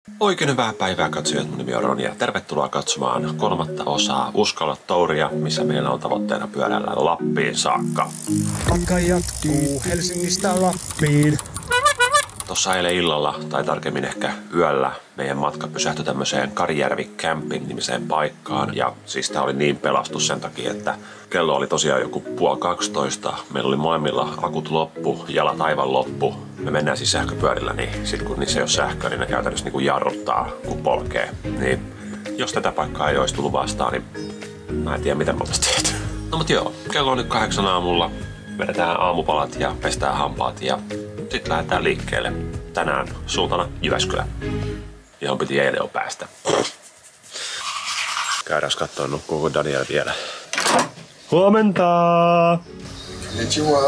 Oikein hyvää päivää katsojat, mun nimi on Roni ja tervetuloa katsomaan 3. osaa Uskalla touria, missä meillä on tavoitteena pyöräillä Lappiin saakka. Matka jatkuu Helsingistä Lappiin. Tossa eilen illalla, tai tarkemmin ehkä yöllä, meidän matka pysähtyi tämmöiseen Karijärvi Camping nimiseen paikkaan. Ja siis tää oli niin pelastus sen takia, että kello oli tosiaan joku 11:30. Meillä oli molemmilla akut loppu, jalat aivan loppu. Me mennään siis sähköpyörillä, niin sit kun niissä ei ole sähköä, niin ne käytännössä niin kuin jarruttaa, kun polkee. Niin jos tätä paikkaa ei olisi tullut vastaan, niin mä en tiedä mitä me oltais tehty. No mut joo, kello on nyt 8 aamulla. Vedetään aamupalat ja pestään hampaat ja sit lähdetään liikkeelle tänään suuntana Jyväskylä, johon piti eilen jo päästä. Käydään katsoa, nukkuuko Daniel vielä. Huomenta! Konnichiwa!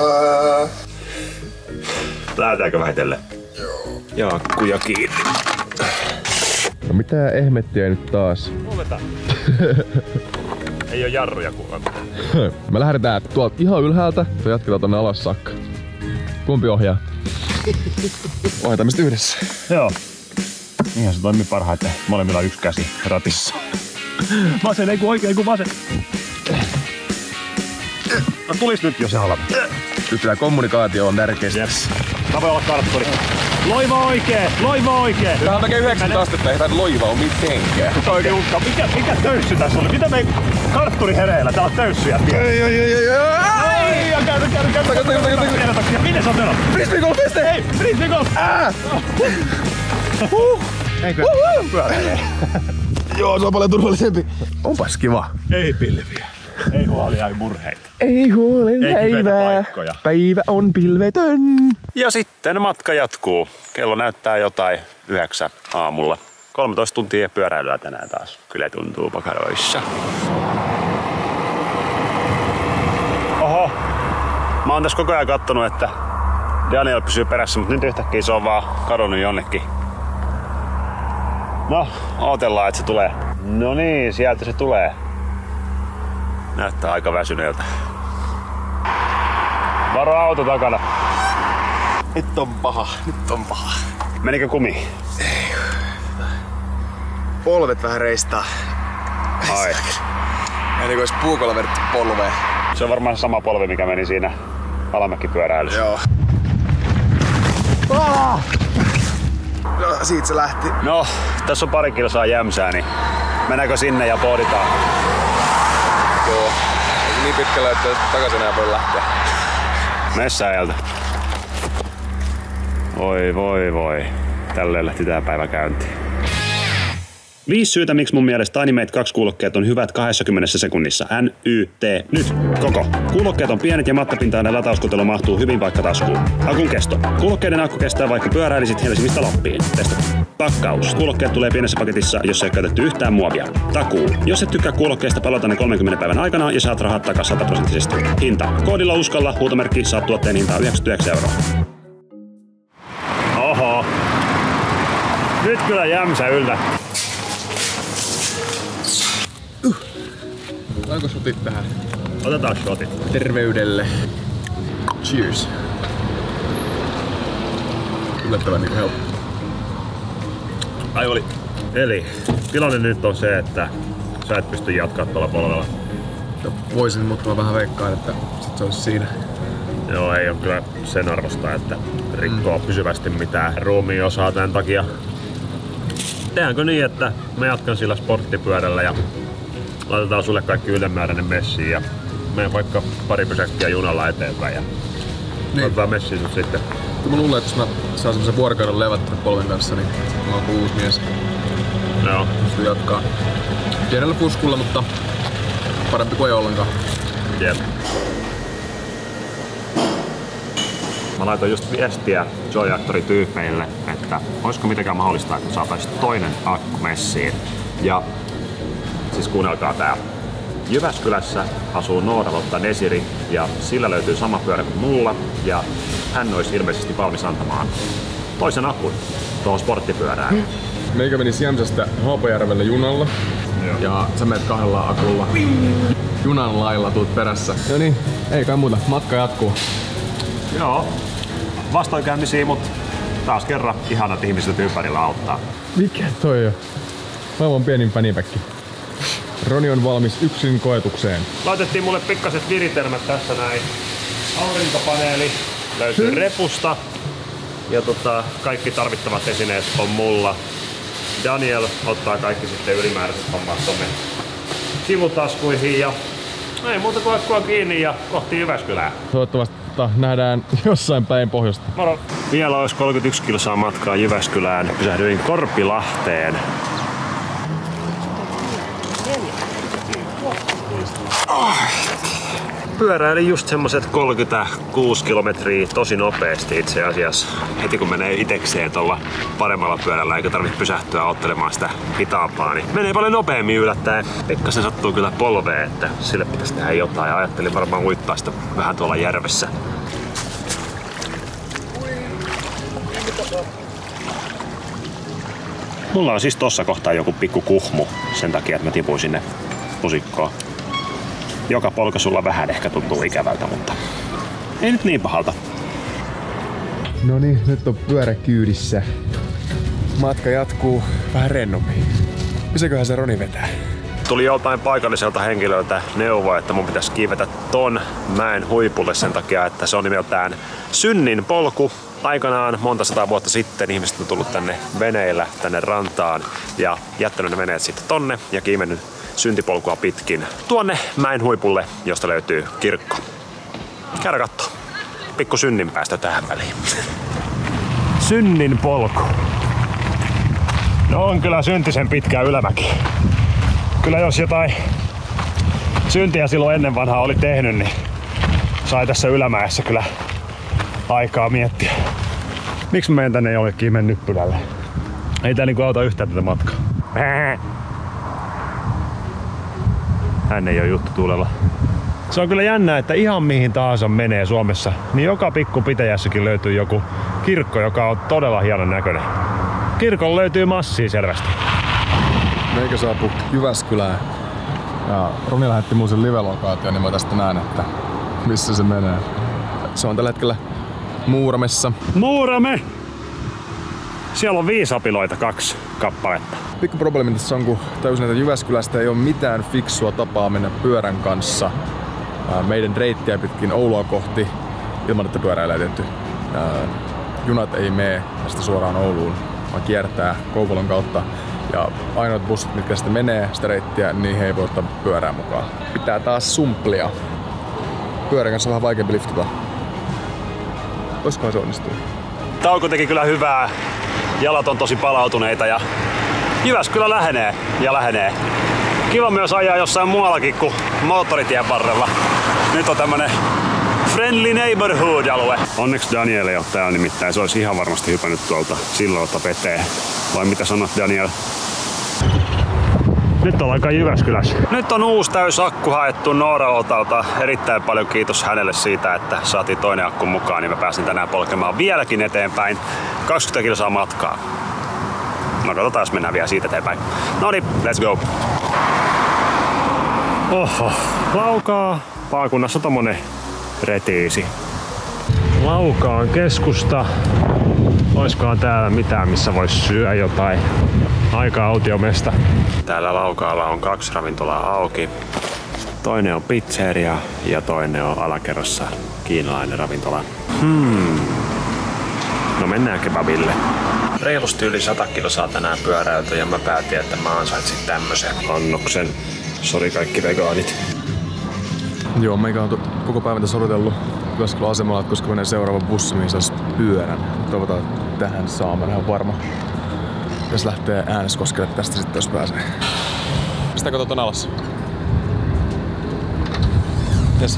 Lähdetäänkö vähitellen? Joo. Jaakkuja kiinni. No mitä ehmettiä nyt taas? Huomenta. Ei oo jarruja kuulemma. Me lähdetään tuolta ihan ylhäältä ja jatketaan tonne alas saakka. Kumpi ohjaa? Ohjataan me yhdessä. Joo. Niinhän se toimii parhaiten. Molemmilla on yksi käsi ratissa. Vasen, ei kun oikein, ei kun vasen. No tulis nyt jo se halva. Nyt tää kommunikaatio on tärkeä. Yes. Mä voin olla kartturi. Loiva oikee! Loiva oikee! Tää on melkein 90 astetta, ei tää loiva oo mitenkään. Oikein ukka. Mikä töyssy tässä oli? Mitä me kartturi hereillä? Tää on töyssyjä. Ai! Käy. Minne sä oot menossa? Frisbeegolf-piste! Hei! Frisbeegolf! Eikö pyöräilee? Joo, se on paljon turvallisempi. Onpas kiva. Ei pilviä. Ei huolia, ei murheita. Ei huolen Ei päivää. paikkoja. Päivä on pilvetön. Ja sitten matka jatkuu. Kello näyttää jotain 9 aamulla. 13 tuntia pyöräilyä tänään taas. Kyllä tuntuu pakaroissa. Oho. Mä oon tässä koko ajan kattonut, että Daniel pysyy perässä, mutta nyt yhtäkkiä se on vaan kadonnut jonnekin. No, odotellaan, että se tulee. No niin, sieltä se tulee. Näyttää aika väsyneeltä. Varo auto takana. Nyt on paha, nyt on paha. Menikö kumi? Polvet vähän reistaa. Ai. Ei niinku ois puukolla vedetty polveen. Se on varmaan sama polvi, mikä meni siinä alamäkipyöräilyssä. Joo. No, siitä se lähti. No, tässä on pari kilsaa jämsää, niin mennäänkö sinne ja pohditaan? Joo. Niin pitkällä, että takaisin enää voi lähteä. Messäjältä. Voi. Tälleen lähti tää päivä käyntiin. 5 syytä, miksi mun mielestä Animate 2-kuulokkeet on hyvät 20 sekunnissa. NYT. Nyt. Koko. Kuulokkeet on pienet ja mattapintainen latauskotelo mahtuu hyvin vaikka taskuun. Akun kesto. Kuulokkeiden akku kestää vaikka pyöräilisit Helsingistä Lappiin. Testata. Pakkaus. Kuulokkeet tulee pienessä paketissa, jos ei ole käytetty yhtään muovia. Takuu. Jos et tykkää kuulokkeesta, palauta ne 30 päivän aikana ja saat rahat takas 100%. Hinta. Koodilla Uskalla, huutomerkki, saat tuotteen hintaa 99 €. Oho. Nyt kyllä jämsä yllä. Otanko shotit tähän? Otetaan shotit. Terveydelle. Cheers. Yllättävän niin helppo. Ai oli. Eli tilanne nyt on se, että sä et pysty jatkaa tuolla polvella. No, voisin, mutta mä vähän veikkaan, että sit se olisi siinä. Joo, ei ole kyllä sen arvosta, että rikkoo pysyvästi mitään ruumiin osaa tämän takia. Tehdäänkö niin, että mä jatkan sillä sporttipyörällä ja laitetaan sulle kaikki ylimääräinen messiin ja menen vaikka pari pysäkkiä junalla eteenpäin ja laitetaan messiin sut sitten. Mä luulen, että jos mä saan semmosen vuorokauden levättää polven kanssa, niin mä oon uusi mies. Joo. Pystyn jatkaa pienellä puskulla, mutta parempi kuin ei ollenkaan. Jep. Mä laitoin just viestiä Joy-Actori-tyypeille, että olisiko mitenkään mahdollista, että saataisiin toinen akku messiin. Ja siis kuunnelkaa tää. Jyväskylässä asuu Noora-Lotta Desiri ja sillä löytyy sama pyörä kuin mulla ja hän olisi ilmeisesti valmis antamaan toisen akun tuohon sporttipyörään. Meikä meni Jämsästä Haapajärvelle junalla. Ja sä menet 2 akulla. Junan lailla tuut perässä. No niin, ei kai muuta. Matka jatkuu. Joo. Vastoinkäymisiä, mutta Taas kerran ihanat ihmiset ympärillä auttaa. Mikä toi on? Maailman pienin panipäkki. Roni on valmis yksin koetukseen. Laitettiin mulle pikkaset viritelmät tässä näin. Aurinkopaneeli löytyy repusta. Ja kaikki tarvittavat esineet on mulla. Daniel ottaa kaikki sitten ylimääräiset hommat tonne sivutaskuihin ja ei muuta kuin akkua kiinni ja kohti Jyväskylää. Toivottavasti nähdään jossain päin pohjoista. Moro! Vielä olisi 31 kilsaa matkaa Jyväskylään. Pysähdyin Korpilahteen. Pyöräilin just semmoset 36 kilometriä tosi nopeasti itse asiassa. Heti kun menee itekseen tuolla paremmalla pyörällä eikä tarvitse pysähtyä ottelemaan sitä hitaampaa, niin menee paljon nopeammin yllättäen. Pikkasen sattuu kyllä polveen, että sille pitäisi tehdä jotain ja ajattelin varmaan uittaa sitä vähän tuolla järvessä. Mulla on siis tossa kohtaa joku pikku kuhmu sen takia, että mä tipuin sinne pusikkoon. Joka polkaisulla vähän ehkä tuntuu ikävältä, mutta ei nyt niin pahalta. No niin, nyt on pyörä kyydissä. Matka jatkuu vähän rennommin. Misäköhän se Roni vetää? Tuli joltain paikalliselta henkilöltä neuvoa, että mun pitäisi kiivetä ton mäen huipulle sen takia, että se on nimeltään Synnin polku. Aikanaan monta sataa vuotta sitten ihmiset on tullut tänne veneillä tänne rantaan ja jättänyt ne veneet sitten tonne ja kiimennyt syntipolkua pitkin tuonne mäen huipulle, josta löytyy kirkko. Käydä kattoo. Pikku synninpäästö tähän väliin. Synnin polku. No on kyllä syntisen pitkä ylämäki. Kyllä jos jotain syntiä silloin ennen vanhaa oli tehnyt, niin sai tässä ylämäessä kyllä aikaa miettiä. Miksi mä menen tänne jollekin nyppylälle? Ei tää niinku auta yhtään tätä matkaa. Hän ei oo juttu tulella. Se on kyllä jännä, että ihan mihin tahansa menee Suomessa, niin joka pikku pitäjässäkin löytyy joku kirkko, joka on todella hienon näköinen. Kirkolla löytyy massia selvästi. Meikä saapui Jyväskylään. Ja Roni lähetti mun sen live-lokaation, niin mä tästä näen, että missä se menee. Se on tällä hetkellä Muuramessa. Muurame! Siellä on 5 apiloita, 2 kappaletta. Pikku probleemi tässä on, kun tajusin, että Jyväskylästä ei ole mitään fiksua tapaa mennä pyörän kanssa meidän reittiä pitkin Oulua kohti ilman, että pyöräilee tietty. Junat ei mene tästä suoraan Ouluun, vaan kiertää Kouvolon kautta. Ja ainoat bussit, mitkä sitten menee sitä reittiä, niin he ei voi ottaa pyörää mukaan. Pitää taas sumplia. Pyörän kanssa on vähän vaikeampi liftata. Olisikohan se onnistuu? Tauko teki kyllä hyvää. Jalat on tosi palautuneita ja Jyväskylä lähenee ja lähenee. Kiva myös ajaa jossain muuallakin kuin moottoritien varrella. Nyt on tämmönen friendly neighborhood-alue. Onneksi Daniel ei ole täällä nimittäin. Se olisi ihan varmasti hypännyt tuolta silloilta veteen. Vai mitä sanot, Daniel? Nyt ollaan kai Jyväskylässä. Nyt on uusi täys akku haettu Noora-Outalta. Erittäin paljon kiitos hänelle siitä, että saatiin toinen akku mukaan, niin mä pääsin tänään polkemaan vieläkin eteenpäin. 20 kilsaa matkaa. No katsotaan, jos mennään vielä siitä eteenpäin. Noniin, let's go! Oho, Laukaa maakunnassa tommonen retiisi. Laukaan keskusta. Oiskohan täällä mitään, missä voisi syödä jotain aika autiomesta? Täällä Laukaalla on 2 ravintolaa auki. Toinen on pizzeria ja toinen on alakerrassa kiinalainen ravintola. No mennään kebabille. Reilusti yli 100 kilsaa tänään pyöräilty ja mä päätin, että mä ansaitsin tämmösen annoksen. Sori kaikki vegaanit. Joo, meikä on koko päivän tässä odotellut Jyväskylän asemalla, että koska menee seuraava bussi, mihin saisi pyörän. Toivotaan, että tähän saamme ihan varma. Jos lähtee Ääneskoskelle tästä sitten, jos pääsee. Pistääkö tuon alas? Jes.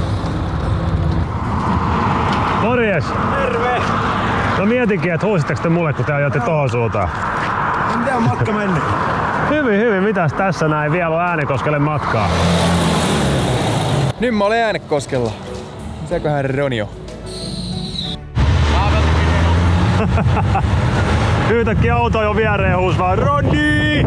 Morjes! Terve! No mietinkin, että huusitteko te mulle, kun te ajatte tohon suuntaan? Miten on matka mennyt? Hyvin, hyvin. Mitäs tässä näin? Vielä on Äänekoskelle matkaa. Nyt mä olen Äänekoskella. Mitäköhän Roni on? Yhtäkkiä auto jo viereen huus vaan Roni!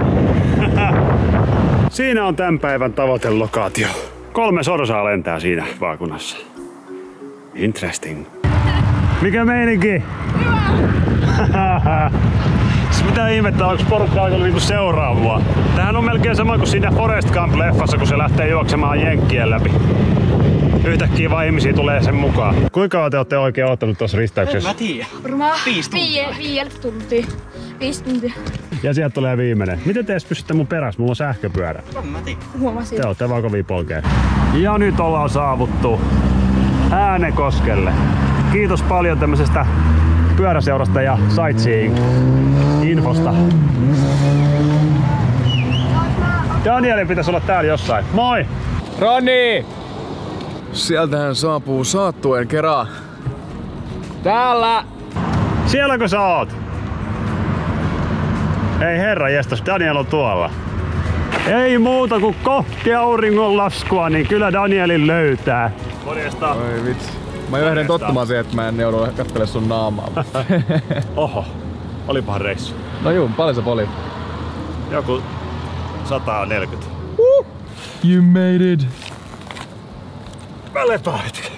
Siinä on tämän päivän tavoitelokaatio. 3 sorsaa lentää siinä vaakunassa. Interesting. Mikä meininki? Hyvä! Mitä ihmettä, onko porukka alkanut niinku seuraa mua? Tämähän on melkein sama kuin siinä Forrest Gump-leffassa, kun se lähtee juoksemaan jenkkien läpi. Yhtäkkiä vaan ihmisiä tulee sen mukaan. Kuinka kauan te olette oikein ottanut tuossa risteyksessä? En mä tiedä. Varmaan 5 tuntia. 5 tuntia. 5 tuntia. Ja sieltä tulee viimeinen. Miten te edes pysytte mun perässä? Mulla on sähköpyörä. En mä tiedä. Huomasin. Te olette vaan kovia polkea. Ja nyt ollaan saavuttu Äänekoskelle. Kiitos paljon tämmöisestä pyöräseurasta ja sightseeing-infosta. Danielin pitäisi olla täällä jossain. Moi! Roni! Sieltähän saapuu saattuen kerran. Täällä! Sielläkö sä oot? Ei herra jestas, Daniel on tuolla. Ei muuta kuin kohti auringonlaskua, niin kyllä Danielin löytää. Morjesta. Oi vitsi. Mä johdin tottumaan siihen, että mä en joudu katselemaan sun naamaa. Oho, olipahan reissu. No juu, paljon se oli. Joku 140. You made it. Mä lepään hetken.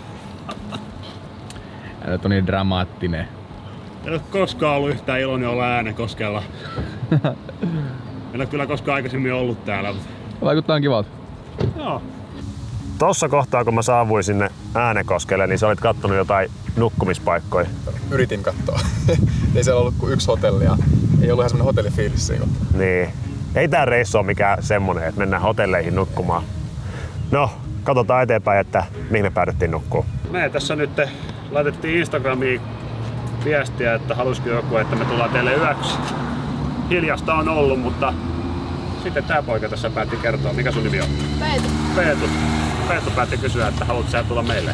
Älä on niin dramaattinen. En ole koskaan ollut yhtään iloinen olla Äänekoskella. En ole kyllä koskaan aikaisemmin ollut täällä. Vaikuttaa kivalta. Joo. Tossa kohtaa kun mä saavuin sinne Äänekoskelle, niin sä olit kattonut jotain nukkumispaikkoja. Yritin katsoa. Ei siellä ollut kuin yksi hotelli ja ei ollut ihan semmonen hotellifiilis siinä kohtaa. Niin. Ei tää reissu ole mikään semmonen, että mennään hotelleihin nukkumaan. No, katsotaan eteenpäin, että mihin me päädyttiin nukkuu. Me tässä nyt laitettiin Instagramiin viestiä, että halusiko joku, että me tullaan teille yöksi. Hiljasta on ollut, mutta sitten tää poika tässä päätti kertoa. Mikä sun nimi on? Peetu. Peetu päätti kysyä, että haluatko sä tulla meille?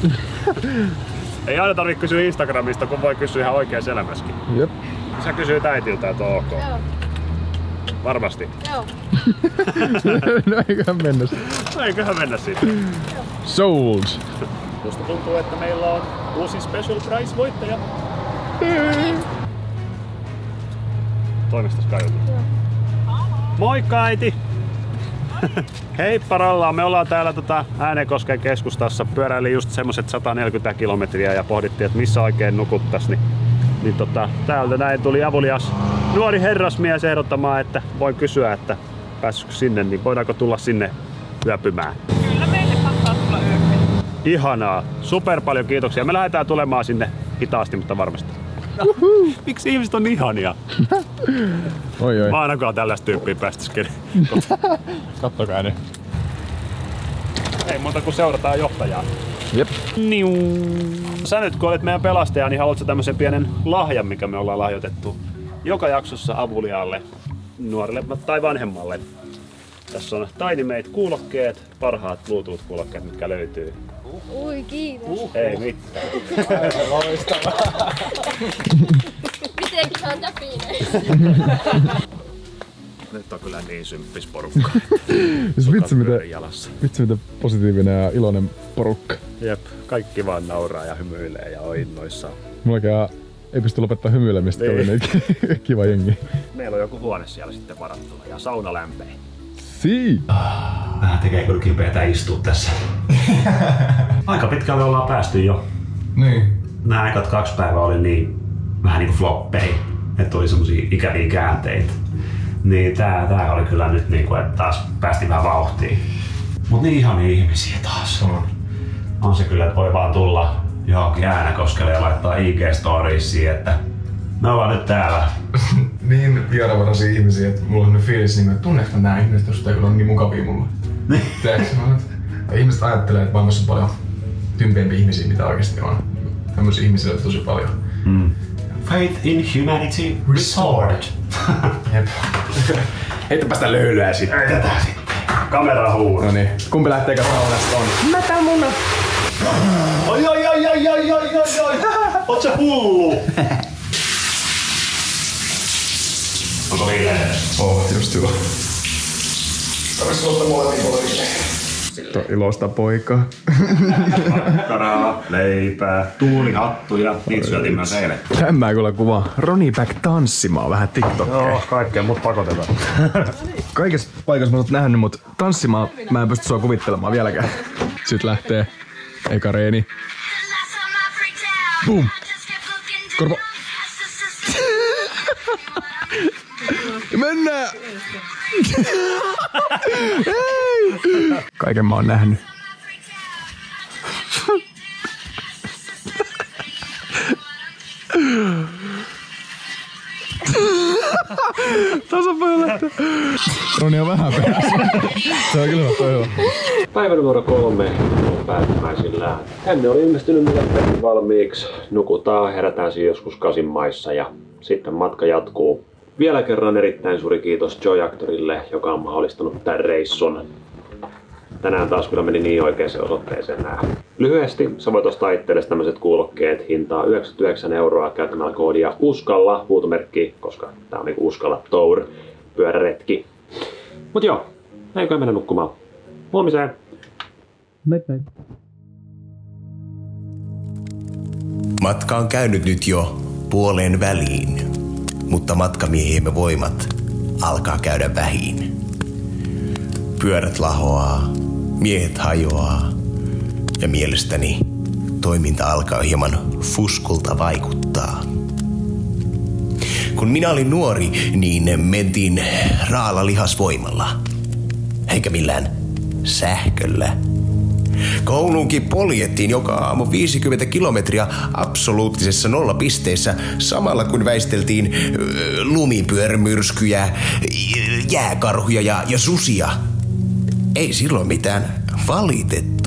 Ei aina tarvitse kysyä Instagramista, kun voi kysyä ihan oikeassa elämässäkin. Jep. Sä kysyit äitiltä, että on ok. Joo. Varmasti. Joo. No eiköhän mennä sitten. Eiköhän mennä sitten. Sold. Musta tuntuu, että meillä on uusi special prize voittaja. Toimistas Kaiutu. Moikka äiti! Heippa rallaa, me ollaan täällä Äänekosken keskustassa. Pyöräili just semmoset 140 kilometriä ja pohdittiin, että missä oikein nukuttais. Niin täältä näin tuli avulias nuori herrasmies ehdottamaan, että voi kysyä, että pääsisikö sinne, niin voidaanko tulla sinne yöpymään. Kyllä meille pakkaa tulla yöpyä. Ihanaa, super paljon kiitoksia. Me lähdetään tulemaan sinne hitaasti, mutta varmasti. Miksi ihmiset on ihania? Oi. Mä ainakaan tällaista tyyppiä päästäisikin. Kattokaa ne. Ei muuta kuin seurataan johtajaa. Jep. Sä nyt kun olet meidän pelastaja, niin haluatko tämmöisen pienen lahjan, mikä me ollaan lahjoitettu joka jaksossa avuliaalle, nuorelle tai vanhemmalle. Tässä on TinyMate-kuulokkeet, parhaat Bluetooth-kuulokkeet, mitkä löytyy. Ui, kiitos. Ei mitään. Mitenkin se on täpinen? Nyt on kyllä niin symppis porukka. Vitsi mitä positiivinen ja iloinen porukka. Jep, kaikki vaan nauraa ja hymyilee ja on innoissaan. Mullakaan ei pysty lopettaa hymyilemistä, niin. Oli niin kiva jengi. Meillä on joku huone siellä sitten varattuna ja sauna lämpee. Vähän tekee kyllä kipeätä istua tässä. Aika pitkälle ollaan päästy jo. Niin. Nämä ekat 2 päivää oli niin vähän niinku floppeja, että tuli semmosia ikäviä käänteitä. Niin tää oli kyllä nyt niinku, että taas päästiin vähän vauhtiin. Mut niin ihania ihmisiä taas. On se kyllä, että voi vaan tulla johonkin Äänekoskelle ja laittaa IG-storiesiin, että me ollaan nyt täällä. Niin vieraanvaraisia ihmisiä, että mulla on nyt fiilis, että tunneeko nää ihmiset, jos tää kyllä on niin mukavia mulle. Ja ihmiset ajattelee, että maailmassa on paljon tympeämpiä ihmisiä, mitä oikeesti on. Tämmöisiä ihmisiä on tosi paljon. Faith in Humanity Resort. Jep. Heittäpä sitä löylyä sitten. Heitetään sitten. Kamera huuraa. Noniin, kumpi lähteekö saunasta on? Oi. Oot sä hullu? Onko viileä? Just hyvä. Tarvitsi ottaa molemmin puolelle. Tuo ilosta poikaa. Makkaraa, leipää, tuulihattuja. Niitä syötiin myös eilen. Tämä kyllä kuvaa Roni Back tanssimaan vähän TikTokia. Joo, kaikkea mut pakotetaan. Kaikessa paikassa mä oot nähnyt, mutta tanssimaan mä en pysty sua kuvittelemaan vieläkään. Sitten lähtee eka reeni. Boom! Korvo! Mennään! Kaiken mä oon nähnyt. Tasapäin lähtee. Roni on vähän perässä. Se on kyllä hyvä. Päivä numero 3 on päättymäisillään. Tänne oli ilmestynyt meille valmiiksi. Nukutaan, herätään siinä joskus 8 maissa ja sitten matka jatkuu. Vielä kerran erittäin suuri kiitos Joy-Actorille, joka on mahdollistanut tämän reissun. Tänään taas kyllä meni niin oikeaan osoitteeseen nää. Lyhyesti sä voit ostaa itsellesi tämmöiset kuulokkeet hintaa 99 € käyttämällä koodia USKALLA, huutomerkki, koska tää on niinku Uskalla Tour pyöräretki. Mut joo, eikö mennä nukkumaan. Huomiseen! Matka on käynyt nyt jo puoleen väliin, mutta matkamiehiemme voimat alkaa käydä vähiin. Pyörät lahoaa, miehet hajoaa ja mielestäni toiminta alkaa hieman fuskulta vaikuttaa. Kun minä olin nuori, niin mentiin raalla lihasvoimalla, eikä millään sähköllä. Kouluunkin poljettiin joka aamu 50 kilometriä absoluuttisessa nollapisteessä, samalla kun väisteltiin lumipyörämyrskyjä, jääkarhuja ja susia. Ei silloin mitään valitettu.